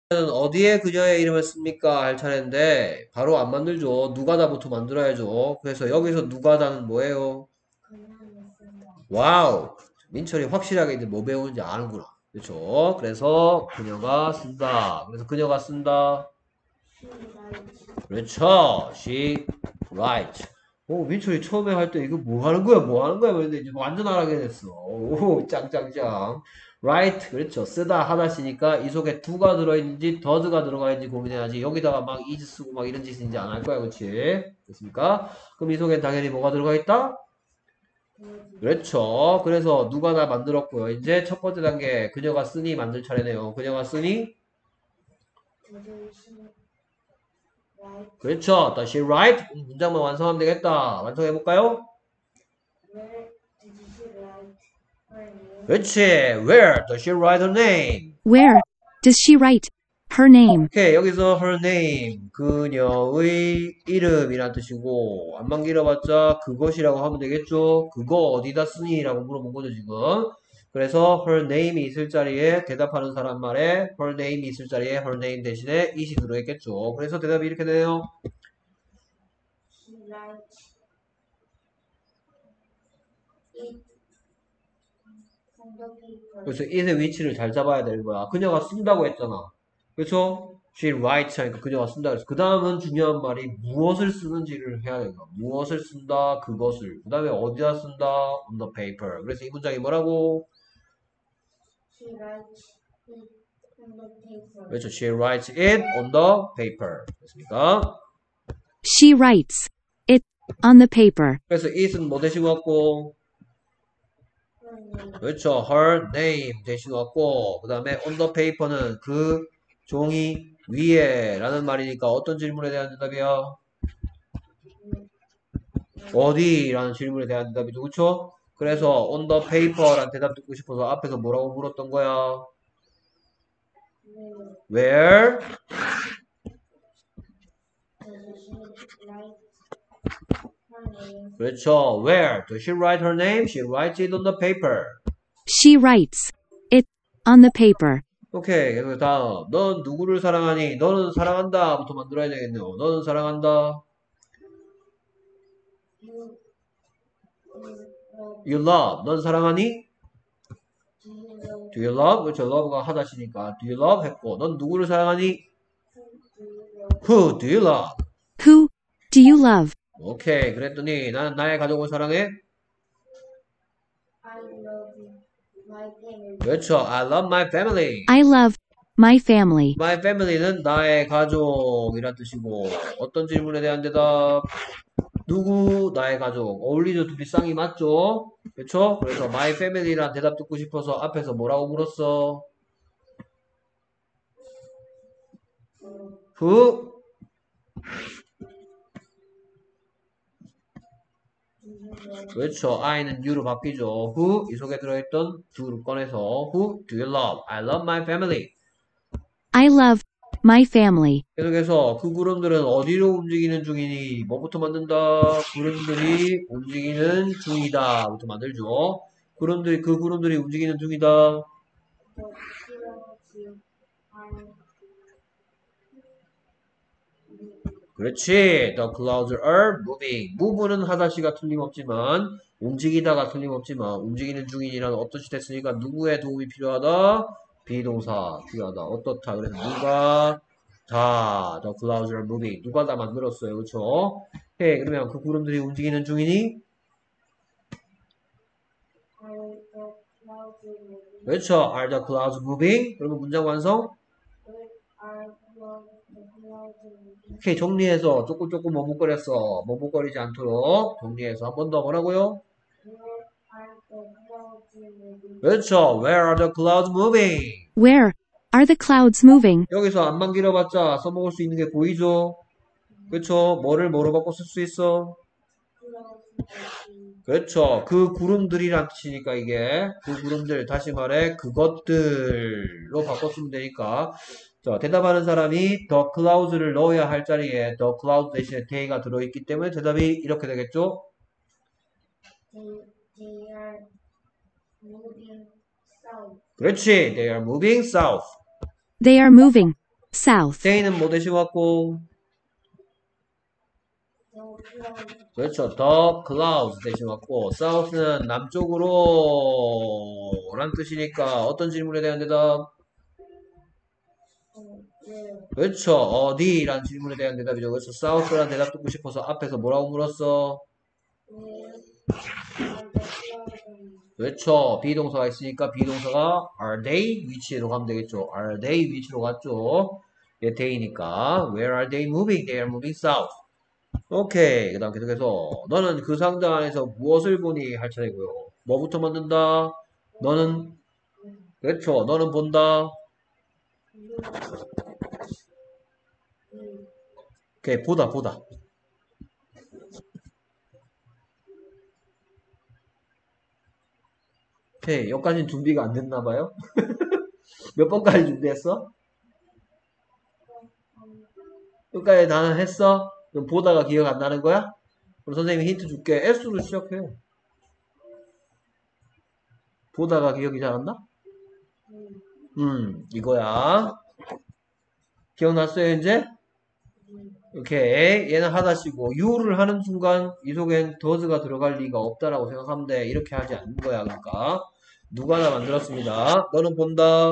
어디에 그녀의 이름을 씁니까? 할 차례인데 바로 안 만들죠. 누가다부터 만들어야죠. 그래서 여기서 누가다는 뭐예요? 와우! 민철이 확실하게 이제 뭐 배우는지 아는구나. 그렇죠? 그래서 그녀가 쓴다. 그래서 그녀가 쓴다. 그렇죠. She writes. 오, 민철이 처음에 할 때 이거 뭐 하는 거야? 뭐 하는 거야? 그랬는데 이제 완전 알아게 됐어. 오, 짱짱짱. write. 그렇죠. 쓰다 하다시니까 이 속에 do가 들어있는지 does가 들어가 있는지 고민해야지. 여기다가 막 is 쓰고 막 이런 짓인지 안 할 거야. 그렇지? 됐습니까? 그럼 이 속에 당연히 뭐가 들어가 있다? 그렇죠. 그래서 누가 다 만들었고요. 이제 첫 번째 단계 그녀가 쓰니 만들 차례네요. 그녀가 쓰니 그렇죠. 다시 write 문장만 완성하면 되겠다. 완성해 볼까요? 그렇지. Where does she write her name? Where does she write her name? 오케이. 여기서 her name 그녀의 이름이란 뜻이고 안만 길어봤자 그것이라고 하면 되겠죠. 그거 어디다 쓰니? 라고 물어본 거죠 지금. 그래서 her name이 있을 자리에 대답하는 사람 말에 her name이 있을 자리에 her name 대신에 it이 들어있겠죠. 그래서 대답이 이렇게 되네요. 그래서 it의 위치를 잘 잡아야 되는 거야. 그녀가 쓴다고 했잖아. 그렇죠? She writes 하니까 그녀가 쓴다 그래서 그 다음은 중요한 말이 무엇을 쓰는지를 해야 되는 거야. 무엇을 쓴다, 그것을. 그 다음에 어디다 쓴다, on the paper. 그래서 이 문장이 뭐라고? 그렇죠. She writes it on the paper. 됐습니까? She writes it on the paper. 그래서 it은 뭐 대신 왔고? 그렇죠. her name 대신 왔고 그 다음에 on the paper는 그 종이 위에 라는 말이니까 어떤 질문에 대한 대답이야? 어디라는 질문에 대한 대답이죠. 그쵸? 그래서 on the paper란 대답 듣고 싶어서 앞에서 뭐라고 물었던 거야? Where? 그렇죠. Where does she write her name? She writes it on the paper. She writes it on the paper. 오케이. 그래서 다음. 넌 누구를 사랑하니? 너는 사랑한다. 부터 만들어야 되겠네요. 너는 사랑한다. You love. 넌 사랑하니? Do you love? 그렇죠. love가 하다시니까. Do you love? 했고. 넌 누구를 사랑하니? Who do you love? Who do you love? 오케이. 그랬더니 나는 나의 가족을 사랑해. 그렇죠. I love my family. I love my family. My family는 나의 가족이란 뜻이고 어떤 질문에 대한 대답? 누구? 나의 가족. 어울리죠? 둘이 쌍이 맞죠? 그렇죠? 그래서 my family란 대답 듣고 싶어서 앞에서 뭐라고 물었어? Who? 그렇죠. I는 U로 바뀌죠. Who? 이 속에 들어있던 do를 꺼내서 Who do you love? I love my family. I love my family. 계속해서 그 구름들은 어디로 움직이는 중이니? 뭐부터 만든다? 구름들이 움직이는 중이다. 부터 만들죠. 그 구름들이 움직이는 중이다. 그렇지. The clouds are moving. move는 하다시가 틀림없지만, 움직이다가 틀림없지만, 움직이는 중이라는 어떤 시 됐으니까 누구의 도움이 필요하다? 비동사 필요하다. 어떻다. 그래서 누가 다 the clouds are moving. 누가 다 만들었어요. 그렇죠? 해. 그러면 그 구름들이 움직이는 중이니? 그렇죠. Are the clouds moving? 그러면 문장 완성? 오케이, 정리해서 조금 머뭇거렸어. 머뭇거리지 않도록 정리해서 한 번 더 뭐라고요? 그렇죠. Where are the clouds moving? Where are the clouds moving? 여기서 안만 길어봤자 써먹을 수 있는 게 보이죠? 그렇죠. 뭐를 뭐로 바꿔 쓸 수 있어? 그렇죠. 그 구름들이란 뜻이니까 이게 그 구름들 다시 말해 그것들로 바꿔 쓰면 되니까 자, 대답하는 사람이 the clouds를 넣어야 할 자리에 the cloud 대신에 they가 들어있기 때문에 대답이 이렇게 되겠죠? 그렇지. They are moving south. They are moving south, stay는 뭐 대신 왔고? 그렇죠. the clouds 대신 왔고, south는 남쪽으로 란 뜻이니까 어떤 질문에 대한 대답? 그렇죠. 어디란 질문에 대한 대답이죠. 그래서 south란 대답 듣고 싶어서 앞에서 뭐라고 물었어? 그렇죠. 비동사가 있으니까 비동사가 are they 위치로 가면 되겠죠. are they 위치로 갔죠. 얘 they니까 where are they moving? They are moving south. 오케이. 그 다음 계속해서 너는 그 상자 안에서 무엇을 보니 할 차례고요. 뭐부터 만든다? 너는 그렇죠. 너는 본다. 오케이. 보다. 오케이. 여기까지는 준비가 안 됐나 봐요. 몇 번까지 준비했어? 여기까지 다 했어? 그럼 보다가 기억 안 나는 거야? 그럼 선생님이 힌트 줄게. S로 시작해. 보다가 기억이 잘 안 나? 이거야. 기억났어요, 이제? 오케이. 얘는 하다시고, U를 하는 순간, 이 속엔 does가 들어갈 리가 없다라고 생각하면 돼. 이렇게 하지 않는 거야, 그러니까. 누가 하나 만들었습니다. 너는 본다.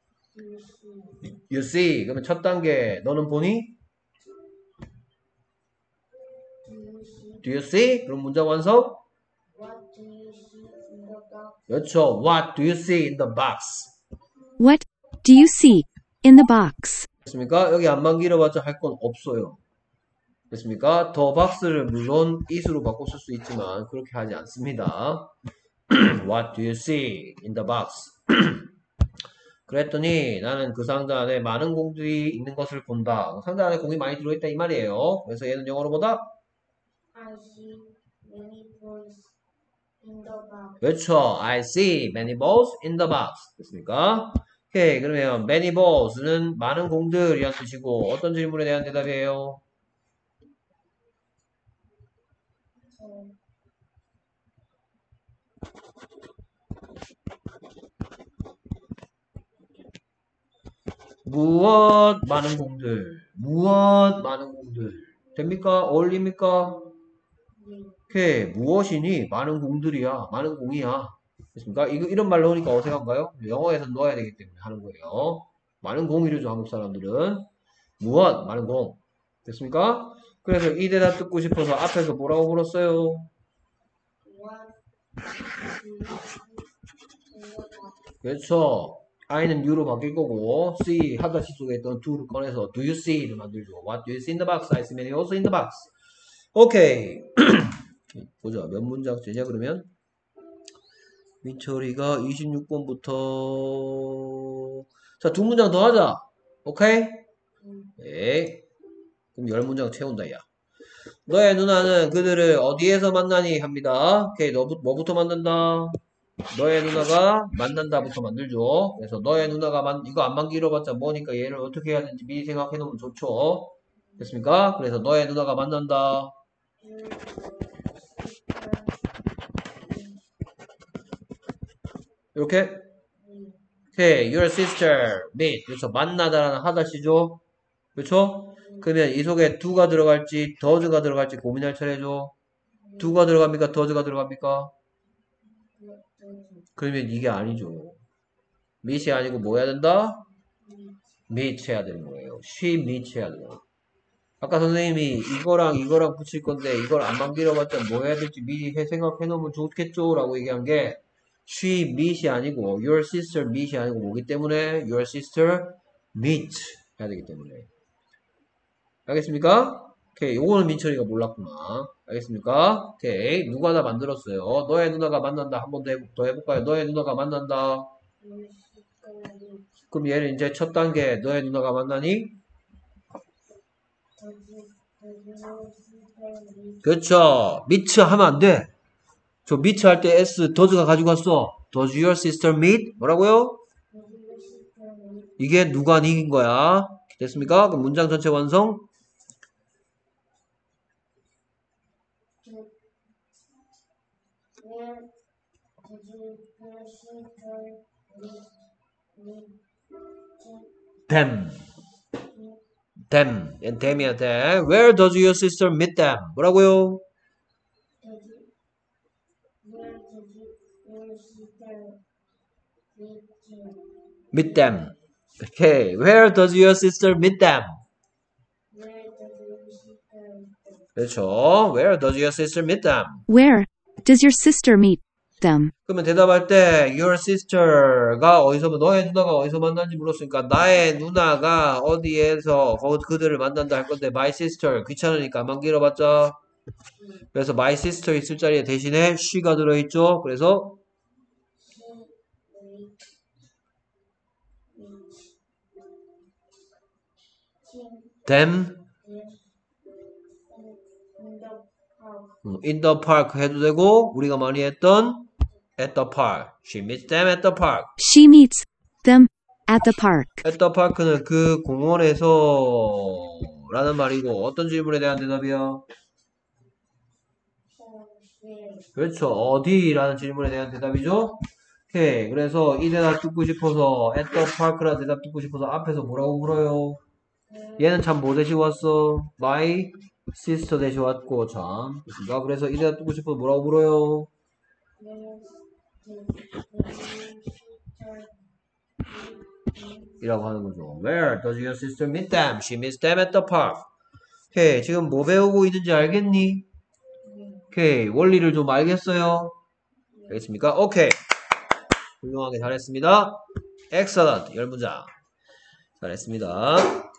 You see. 그러면 첫 단계, 너는 보니? Do you see? 그럼 문장 완성? 그렇죠. What do you see in the box? what do you see in the box? 됐습니까? 여기 안만 길어봤자 할 건 없어요. 됐습니까? 더 박스를 물론 it으로 바꿔 쓸 수 있지만 그렇게 하지 않습니다. What do you see in the box? 그랬더니 나는 그 상자 안에 많은 공들이 있는 것을 본다. 상자 안에 공이 많이 들어있다 이 말이에요. 그래서 얘는 영어로 보다? I see many balls in the box. 그렇죠. I see many balls in the box. 됐습니까? 오케이. 그러면 many balls는 많은 공들이란 뜻이고 어떤 질문에 대한 대답이에요? 무엇 많은 공들 무엇 많은 공들 됩니까? 어울립니까? 오케이 무엇이니 많은 공들이야 많은 공이야 됐습니까? 이런 말로 하니까 어색한가요? 영어에서 넣어야 되기 때문에 하는 거예요. 많은 공이죠 한국 사람들은. 무엇 많은 공 됐습니까? 그래서 이 대답 듣고 싶어서 앞에서 뭐라고 물었어요? What do you see in the box? 그렇죠. I는 U로 바뀔 거고 C 하다시 속에 있던 do를 꺼내서 Do you see를 만들죠. What do you see in the box? I see many also in the box. 오케이. 보자. 몇 문장째냐 그러면? 민철이가 26번부터 자, 두 문장 더 하자. 오케이? 네. 그럼 10문장 채운다 야. 너의 누나는 그들을 어디에서 만나니 합니다. 오케이. 뭐부터 만든다? 너의 누나가 만난다부터 만들죠. 그래서 너의 누나가 이거 안만 길어봤자 뭐니까 얘를 어떻게 해야 되는지 미리 생각해 놓으면 좋죠. 됐습니까? 그래서 너의 누나가 만난다. 이렇게 오케이. Your sister meet. 그래서 만나다라는 하다시죠. 그렇죠? 그러면 이 속에 do가 들어갈지 does가 들어갈지 고민할 차례죠. do가 들어갑니까? does가 들어갑니까? 그러면 이게 아니죠. meet이 아니고 뭐 해야 된다? meet 해야 되는 거예요. she meet 해야 돼요. 아까 선생님이 이거랑 붙일 건데 이걸 안만 길어봤자 뭐 해야 될지 미리 생각해 놓으면 좋겠죠? 라고 얘기한 게 she meet이 아니고 your sister meet이 아니고 뭐기 때문에 your sister meet 해야 되기 때문에 알겠습니까? 오케이 요거는 민철이가 몰랐구나. 알겠습니까? 오케이 누가 다 만들었어요. 너의 누나가 만난다. 한 번 더 해볼까요? 너의 누나가 만난다. 그럼 얘는 이제 첫 단계 너의 누나가 만나니? 그렇죠. 미츠 하면 안 돼. 저 미츠 할 때 S does가 가지고 왔어. Does your sister meet? 뭐라고요? 이게 누가 이긴 거야? 됐습니까? 그럼 문장 전체 완성. Where did your sister meet them. them. them이한테 Where does your sister meet them? 뭐라고요? Where did your sister meet him? Meet them. Okay. Where does your sister meet them? Where did your sister meet them? 그렇죠. Where does your sister meet them? Where does your sister meet them? 그러면 대답할 때 your sister가 어디서 너의 누나가 어디서 만나는지 물었으니까 나의 누나가 어디에서 그들을 만난다 할 건데 my sister 귀찮으니까 안 길어봤자 그래서 my sister 있을 자리에 대신에 she가 들어있죠. 그래서 them in the park. in the park 해도 되고 우리가 많이 했던 at the park. She meets them at the park. She meets them at the park. at the park는 그 공원에서 라는 말이고 어떤 질문에 대한 대답이야? Where? 그렇죠. 어디라는 질문에 대한 대답이죠. 오케이. 그래서 이 대답 듣고 싶어서 at the park라는 대답 듣고 싶어서 앞에서 뭐라고 물어요? 얘는 참 뭐 대신 왔어? my sister 대신 왔고 참. 그렇습니까? 그래서 이 대답 듣고 싶어서 뭐라고 물어요? Where did your sister 이라고 하는 거죠. Where does your sister meet them? She meets them at the park. 오케이. 지금 뭐 배우고 있는지 알겠니? 오케이. 원리를 좀 알겠어요? 알겠습니까? 오케이. 훌륭하게 잘했습니다. Excellent. 10문장. 잘했습니다.